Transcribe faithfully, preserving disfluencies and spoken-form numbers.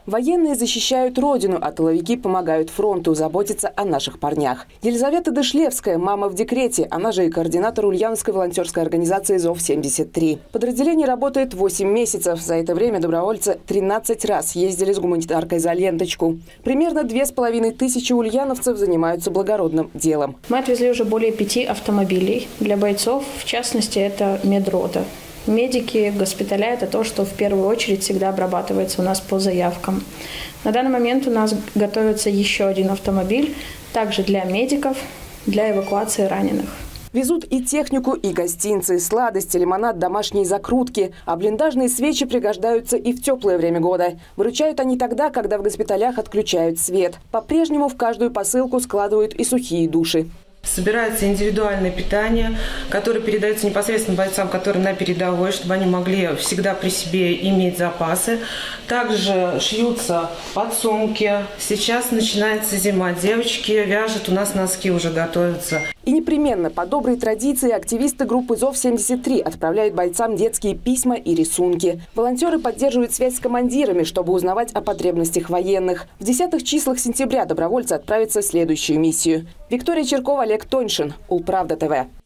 Военные защищают родину, а тыловики помогают фронту, заботятся о наших парнях. Елизавета Дышлевская, мама в декрете, она же и координатор Ульяновской волонтерской организации ЗОВ семьдесят три. Подразделение работает восемь месяцев. За это время добровольцы тринадцать раз ездили с гуманитаркой за ленточку. Примерно две с половиной тысячи ульяновцев занимаются благородным делом. Мы отвезли уже более пяти автомобилей для бойцов, в частности, это медрота. Медики, госпиталя – это то, что в первую очередь всегда обрабатывается у нас по заявкам. На данный момент у нас готовится еще один автомобиль, также для медиков, для эвакуации раненых. Везут и технику, и гостинцы, сладости, лимонад, домашние закрутки. А блиндажные свечи пригождаются и в теплое время года. Выручают они тогда, когда в госпиталях отключают свет. По-прежнему в каждую посылку складывают и сухие души. Собирается индивидуальное питание, которое передается непосредственно бойцам, которые на передовой, чтобы они могли всегда при себе иметь запасы. Также шьются подсумки. Сейчас начинается зима. Девочки вяжут, у нас носки уже готовятся. И непременно по доброй традиции активисты группы ЗОВ семьдесят три отправляют бойцам детские письма и рисунки. Волонтеры поддерживают связь с командирами, чтобы узнавать о потребностях военных. В десятых числах сентября добровольцы отправятся в следующую миссию. Виктория Черкова, Олег Тоньшин, Улправда ТВ.